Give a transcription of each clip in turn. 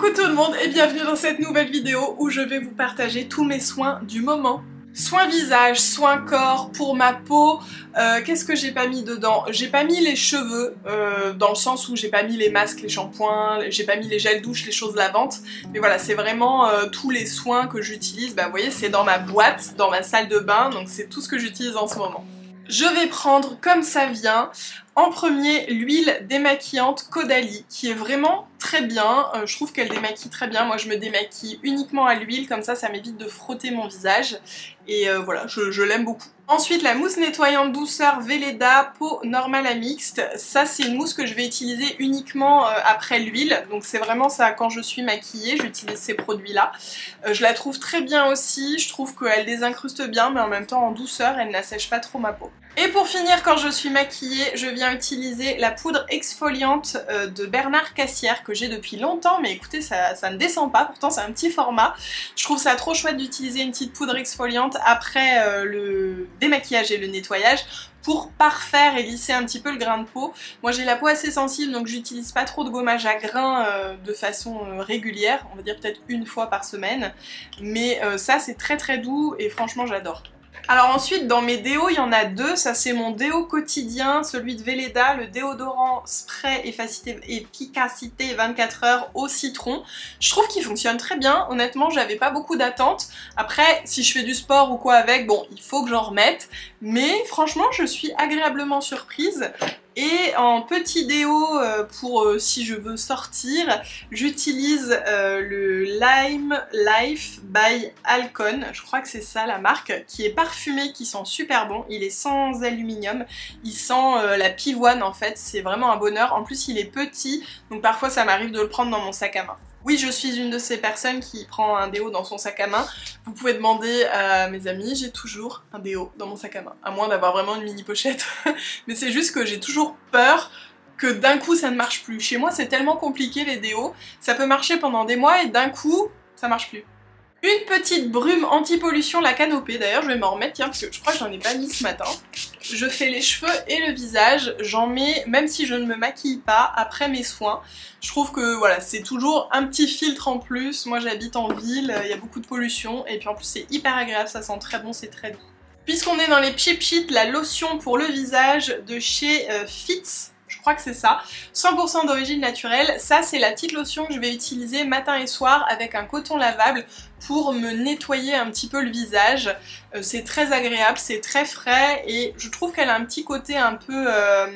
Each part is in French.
Coucou tout le monde et bienvenue dans cette nouvelle vidéo où je vais vous partager tous mes soins du moment. Soins visage, soins corps, pour ma peau, qu'est-ce que j'ai pas mis dedans? J'ai pas mis les cheveux, dans le sens où j'ai pas mis les masques, les shampoings, j'ai pas mis les gels douche, les choses lavantes. Mais voilà, c'est vraiment tous les soins que j'utilise, bah vous voyez c'est dans ma boîte, dans ma salle de bain, donc c'est tout ce que j'utilise en ce moment. Je vais prendre comme ça vient. En premier, l'huile démaquillante Caudalie, qui est vraiment très bien. Je trouve qu'elle démaquille très bien. Moi, je me démaquille uniquement à l'huile, comme ça m'évite de frotter mon visage. Et voilà, je l'aime beaucoup. Ensuite, la mousse nettoyante douceur Velleda, peau normale à mixte. Ça, c'est une mousse que je vais utiliser uniquement après l'huile. Donc c'est vraiment ça, quand je suis maquillée, j'utilise ces produits-là. Je la trouve très bien aussi. Je trouve qu'elle désincruste bien, mais en même temps, en douceur, elle n'assèche pas trop ma peau. Et pour finir, quand je suis maquillée, je viens utiliser la poudre exfoliante de Bernard Cassière que j'ai depuis longtemps, mais écoutez, ça ne descend pas, pourtant c'est un petit format. Je trouve ça trop chouette d'utiliser une petite poudre exfoliante après le démaquillage et le nettoyage pour parfaire et lisser un petit peu le grain de peau. Moi j'ai la peau assez sensible, donc j'utilise pas trop de gommage à grains de façon régulière, on va dire peut-être une fois par semaine, mais ça c'est très très doux et franchement j'adore. Alors ensuite dans mes déos il y en a deux, ça c'est mon déo quotidien, celui de Velleda, le déodorant spray efficacité 24 heures au citron. Je trouve qu'il fonctionne très bien, honnêtement j'avais pas beaucoup d'attentes. Après si je fais du sport ou quoi avec, bon il faut que j'en remette, mais franchement je suis agréablement surprise. Et en petit déo pour si je veux sortir, j'utilise le Lime Life by Alcon, je crois que c'est ça la marque, qui est parfumé, qui sent super bon, il est sans aluminium, il sent la pivoine en fait, c'est vraiment un bonheur, en plus il est petit, donc parfois ça m'arrive de le prendre dans mon sac à main. Oui, je suis une de ces personnes qui prend un déo dans son sac à main. Vous pouvez demander à mes amis, j'ai toujours un déo dans mon sac à main. À moins d'avoir vraiment une mini pochette. Mais c'est juste que j'ai toujours peur que d'un coup ça ne marche plus. Chez moi c'est tellement compliqué les déos. Ça peut marcher pendant des mois et d'un coup ça marche plus. Une petite brume anti-pollution la Canopée, d'ailleurs je vais m'en remettre tiens parce que je crois que j'en ai pas mis ce matin. Je fais les cheveux et le visage, j'en mets même si je ne me maquille pas après mes soins. Je trouve que voilà c'est toujours un petit filtre en plus, moi j'habite en ville, il y a beaucoup de pollution et puis en plus c'est hyper agréable, ça sent très bon, c'est très doux. Puisqu'on est dans les cheap shit, la lotion pour le visage de chez Fitz. Je crois que c'est ça, 100% d'origine naturelle, ça c'est la petite lotion que je vais utiliser matin et soir avec un coton lavable pour me nettoyer un petit peu le visage. C'est très agréable, c'est très frais et je trouve qu'elle a un petit côté un peu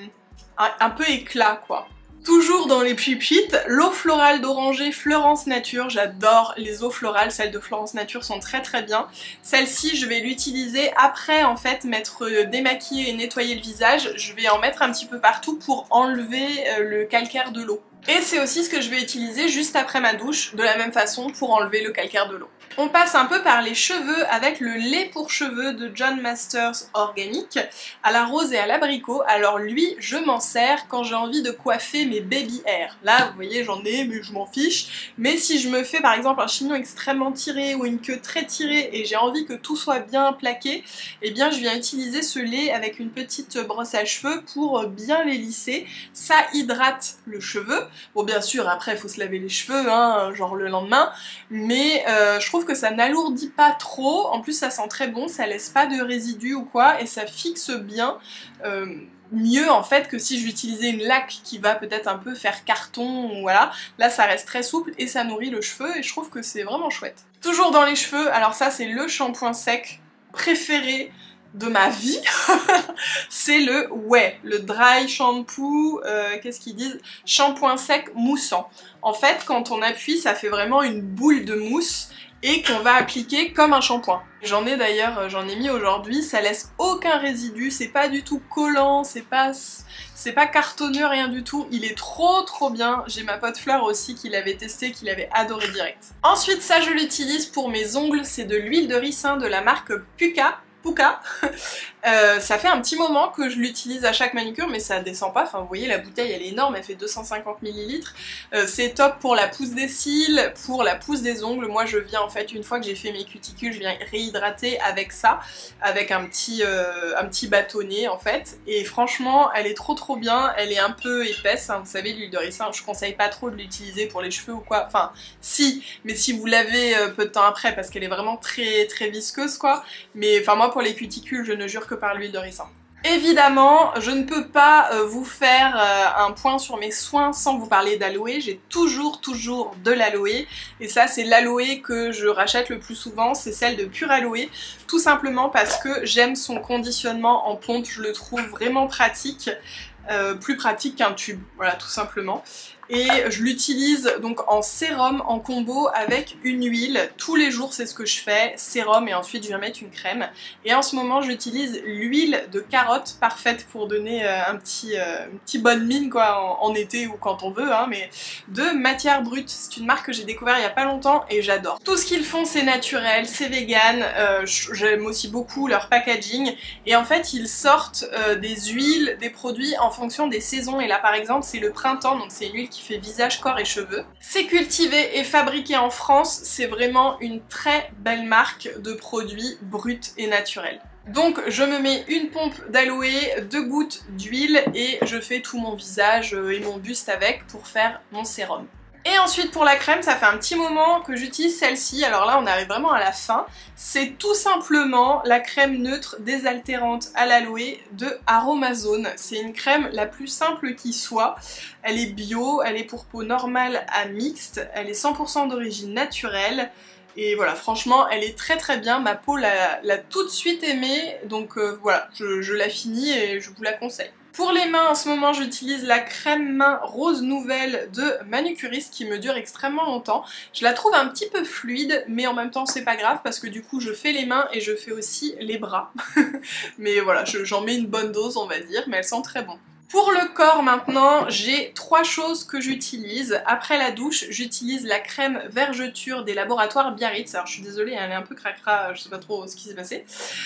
éclat quoi. Toujours dans les cheap-cheats, l'eau florale d'oranger Florence Nature, j'adore les eaux florales, celles de Florence Nature sont très très bien. Celle-ci je vais l'utiliser après en fait m'être démaquillée et nettoyer le visage, je vais en mettre un petit peu partout pour enlever le calcaire de l'eau. Et c'est aussi ce que je vais utiliser juste après ma douche, de la même façon pour enlever le calcaire de l'eau. On passe un peu par les cheveux avec le lait pour cheveux de John Masters organique à la rose et à l'abricot. Alors lui, je m'en sers quand j'ai envie de coiffer mes baby hair. Là, vous voyez, j'en ai, mais je m'en fiche. Mais si je me fais par exemple un chignon extrêmement tiré ou une queue très tirée et j'ai envie que tout soit bien plaqué, eh bien je viens utiliser ce lait avec une petite brosse à cheveux pour bien les lisser. Ça hydrate le cheveu. Bon, bien sûr, après, il faut se laver les cheveux, hein, genre le lendemain, mais je trouve que ça n'alourdit pas trop, en plus ça sent très bon, ça laisse pas de résidus ou quoi, et ça fixe bien, mieux en fait que si j'utilisais une laque qui va peut-être un peu faire carton, voilà, là ça reste très souple et ça nourrit le cheveu, et je trouve que c'est vraiment chouette. Toujours dans les cheveux, alors ça c'est le shampoing sec préféré de ma vie, c'est le dry shampoo, qu'est-ce qu'ils disent? Shampoing sec moussant. En fait, quand on appuie, ça fait vraiment une boule de mousse et qu'on va appliquer comme un shampoing. J'en ai d'ailleurs, j'en ai mis aujourd'hui, ça laisse aucun résidu, c'est pas du tout collant, c'est pas cartonneux, rien du tout, il est trop bien. J'ai ma pote Fleur aussi qui l'avait testé, qui l'avait adoré direct. Ensuite ça je l'utilise pour mes ongles, c'est de l'huile de ricin de la marque Puka. Puka. Ça fait un petit moment que je l'utilise à chaque manucure, mais ça descend pas. Enfin, vous voyez, la bouteille elle est énorme, elle fait 250 ml. C'est top pour la pousse des cils, pour la pousse des ongles. Moi je viens en fait, une fois que j'ai fait mes cuticules, je viens réhydrater avec ça, avec un petit bâtonnet en fait. Et franchement, elle est trop bien, elle est un peu épaisse, hein. Vous savez, l'huile de ricin, je conseille pas trop de l'utiliser pour les cheveux ou quoi. Enfin, si, mais si vous lavez peu de temps après, parce qu'elle est vraiment très visqueuse quoi. Mais enfin moi pour les cuticules, je ne jure que par l'huile de ricin. Évidemment, je ne peux pas vous faire un point sur mes soins sans vous parler d'aloe. J'ai toujours de l'aloe, et ça c'est l'aloe que je rachète le plus souvent, c'est celle de Pure Aloe, tout simplement parce que j'aime son conditionnement en pompe, je le trouve vraiment pratique, plus pratique qu'un tube, voilà tout simplement. Et je l'utilise donc en sérum, en combo avec une huile. Tous les jours c'est ce que je fais, sérum et ensuite je viens mettre une crème. Et en ce moment j'utilise l'huile de carotte, parfaite pour donner une petite bonne mine quoi en été ou quand on veut, hein, mais de Matière Brute. C'est une marque que j'ai découvert il y a pas longtemps et j'adore. Tout ce qu'ils font c'est naturel, c'est vegan, j'aime aussi beaucoup leur packaging. Et en fait ils sortent des huiles, des produits en fonction des saisons. Et là par exemple c'est le printemps, donc c'est une huile qui fait visage, corps et cheveux. C'est cultivé et fabriqué en France, c'est vraiment une très belle marque de produits bruts et naturels. Donc je me mets une pompe d'aloe, 2 gouttes d'huile et je fais tout mon visage et mon buste avec pour faire mon sérum. Et ensuite pour la crème, ça fait un petit moment que j'utilise celle-ci, alors là on arrive vraiment à la fin. C'est tout simplement la crème neutre désaltérante à l'aloe de Aromazone. C'est une crème la plus simple qui soit. Elle est bio, elle est pour peau normale à mixte, elle est 100% d'origine naturelle. Et voilà, franchement, elle est très bien, ma peau l'a tout de suite aimée, donc voilà, je la finis et je vous la conseille. Pour les mains, en ce moment, j'utilise la crème main rose nouvelle de Manucuriste qui me dure extrêmement longtemps. Je la trouve un petit peu fluide, mais en même temps, c'est pas grave parce que du coup, je fais les mains et je fais aussi les bras. Mais voilà, j'en mets une bonne dose, on va dire, mais elle sent très bon. Pour le corps maintenant, j'ai 3 choses que j'utilise. Après la douche, j'utilise la crème vergeture des laboratoires Biarritz. Alors je suis désolée, elle est un peu cracra, je sais pas trop ce qui s'est passé.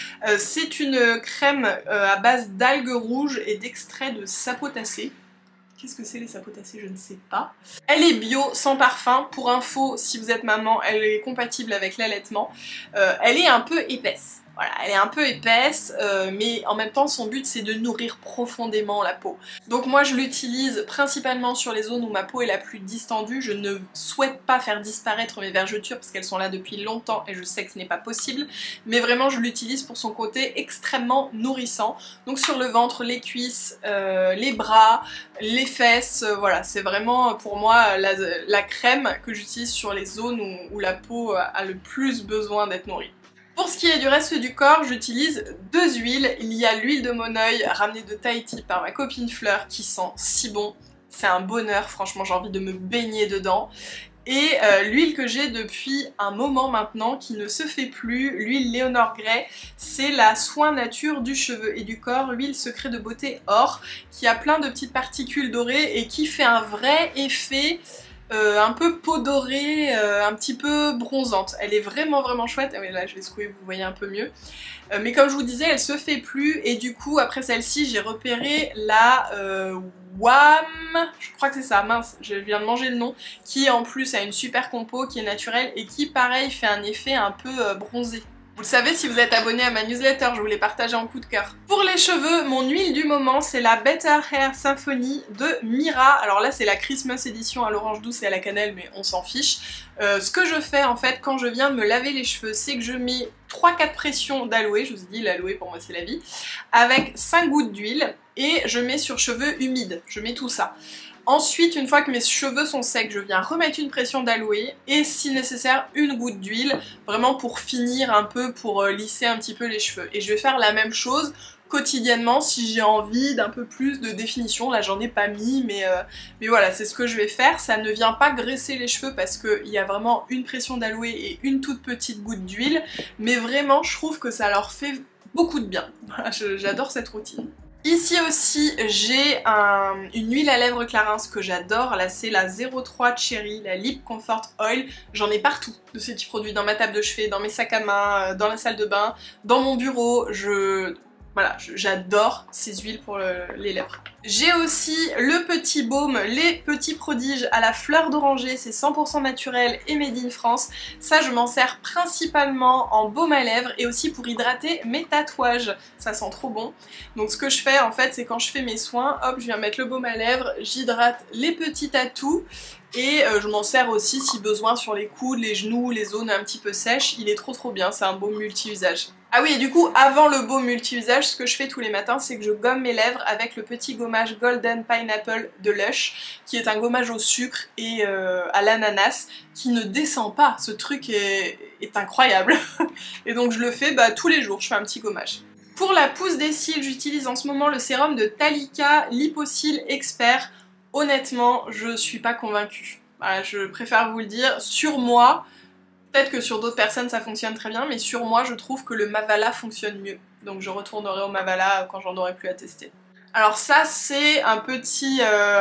C'est une crème à base d'algues rouges et d'extrait de sapotacées. Qu'est-ce que c'est les sapotacées? Je ne sais pas. Elle est bio, sans parfum. Pour info, si vous êtes maman, elle est compatible avec l'allaitement. Elle est un peu épaisse. Voilà, elle est un peu épaisse, mais en même temps son but c'est de nourrir profondément la peau. Donc moi je l'utilise principalement sur les zones où ma peau est la plus distendue. Je ne souhaite pas faire disparaître mes vergetures parce qu'elles sont là depuis longtemps et je sais que ce n'est pas possible. Mais vraiment je l'utilise pour son côté extrêmement nourrissant. Donc sur le ventre, les cuisses, les bras, les fesses, voilà, c'est vraiment pour moi la crème que j'utilise sur les zones où la peau a le plus besoin d'être nourrie. Pour ce qui est du reste du corps, j'utilise 2 huiles. Il y a l'huile de Moneuil ramenée de Tahiti par ma copine Fleur qui sent si bon. C'est un bonheur, franchement j'ai envie de me baigner dedans. Et l'huile que j'ai depuis un moment maintenant qui ne se fait plus, l'huile Léonore Grey, c'est la Soin Nature du cheveu et du corps, l'huile secret de beauté or, qui a plein de petites particules dorées et qui fait un vrai effet un peu peau dorée, un petit peu bronzante. Elle est vraiment chouette. Ah oui, là je vais secouer, vous voyez un peu mieux. Mais comme je vous disais, elle se fait plus et du coup après celle-ci j'ai repéré la WAM, je crois que c'est ça, mince, je viens de manger le nom, qui en plus a une super compo, qui est naturelle et qui pareil fait un effet un peu bronzé. Vous le savez si vous êtes abonné à ma newsletter, je vous l'ai partagé en coup de cœur. Pour les cheveux, mon huile du moment, c'est la Better Hair Symphony de Mira. Alors là, c'est la Christmas Edition à l'orange douce et à la cannelle, mais on s'en fiche. Ce que je fais en fait quand je viens de me laver les cheveux, c'est que je mets 3-4 pressions d'aloe, je vous ai dit l'aloe pour moi c'est la vie, avec 5 gouttes d'huile et je mets sur cheveux humides, je mets tout ça. Ensuite, une fois que mes cheveux sont secs, je viens remettre une pression d'aloe et si nécessaire une goutte d'huile, vraiment pour finir un peu, pour lisser un petit peu les cheveux. Et je vais faire la même chose quotidiennement si j'ai envie d'un peu plus de définition. Là j'en ai pas mis mais voilà, c'est ce que je vais faire. Ça ne vient pas graisser les cheveux parce qu'il y a vraiment une pression d'aloe et une toute petite goutte d'huile, mais vraiment je trouve que ça leur fait beaucoup de bien. Voilà, j'adore cette routine. Ici aussi, j'ai une huile à lèvres Clarins que j'adore. Là, c'est la 03 Cherry, la Lip Comfort Oil. J'en ai partout de ces petits produits, dans ma table de chevet, dans mes sacs à main, dans la salle de bain, dans mon bureau. Voilà, j'adore ces huiles pour les lèvres. J'ai aussi le petit baume, les petits prodiges à la fleur d'oranger, c'est 100% naturel et made in France. Ça, je m'en sers principalement en baume à lèvres et aussi pour hydrater mes tatouages. Ça sent trop bon. Donc ce que je fais en fait, c'est quand je fais mes soins, hop, je viens mettre le baume à lèvres, j'hydrate les petits tatous. Et je m'en sers aussi si besoin sur les coudes, les genoux, les zones un petit peu sèches. Il est trop bien, c'est un baume multi-usage. Ah oui, et du coup, avant le baume multi-usage, ce que je fais tous les matins, c'est que je gomme mes lèvres avec le petit gommage Golden Pineapple de Lush, qui est un gommage au sucre et à l'ananas, qui ne descend pas. Ce truc est incroyable. Et donc je le fais tous les jours, je fais un petit gommage. Pour la pousse des cils, j'utilise en ce moment le sérum de Talika Lipo-Cils Expert. Honnêtement, je suis pas convaincue. Voilà, je préfère vous le dire. Sur moi, peut-être que sur d'autres personnes ça fonctionne très bien, mais sur moi je trouve que le Mavala fonctionne mieux. Donc je retournerai au Mavala quand j'en aurai plus à tester. Alors ça c'est un petit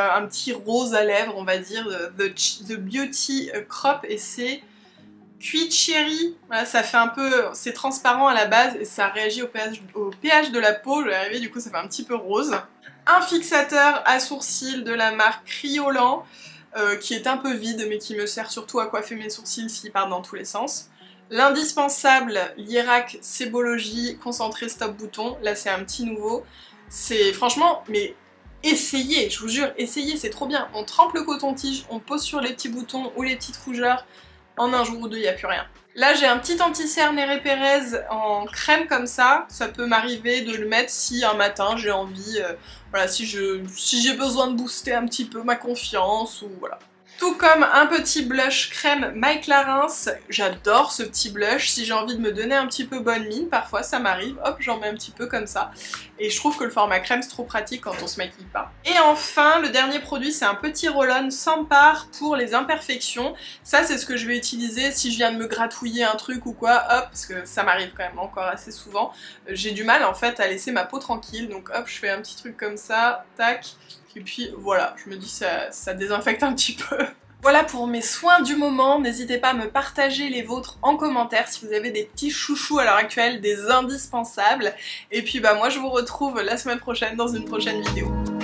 rose à lèvres, on va dire, The Beauty Crop, et c'est Cuit Cherry. Voilà, ça fait un peu, c'est transparent à la base et ça réagit au pH de la peau. Je vais arriver, du coup ça fait un petit peu rose. Un fixateur à sourcils de la marque Kryolan, qui est un peu vide mais qui me sert surtout à coiffer mes sourcils s'ils partent dans tous les sens. L'indispensable Lierac Sébologie concentré stop bouton. Là c'est un petit nouveau. C'est franchement, mais essayez, je vous jure, essayez, c'est trop bien. On trempe le coton-tige, on pose sur les petits boutons ou les petites rougeurs. En un jour ou deux, il n'y a plus rien. Là, j'ai un petit anti-cerne Néré Pérez en crème comme ça. Ça peut m'arriver de le mettre si un matin j'ai envie, voilà, si j'ai besoin de booster un petit peu ma confiance ou voilà. Tout comme un petit blush crème My Clarins, j'adore ce petit blush. Si j'ai envie de me donner un petit peu bonne mine, parfois ça m'arrive, hop, j'en mets un petit peu comme ça. Et je trouve que le format crème c'est trop pratique quand on se maquille pas. Et enfin, le dernier produit, c'est un petit roll-on sans part pour les imperfections. Ça c'est ce que je vais utiliser si je viens de me gratouiller un truc ou quoi, hop, parce que ça m'arrive quand même encore assez souvent. J'ai du mal en fait à laisser ma peau tranquille, donc hop, je fais un petit truc comme ça, tac. Et puis voilà, je me dis ça désinfecte un petit peu. Voilà pour mes soins du moment, n'hésitez pas à me partager les vôtres en commentaire si vous avez des petits chouchous à l'heure actuelle, des indispensables. Et puis moi je vous retrouve la semaine prochaine dans une prochaine vidéo.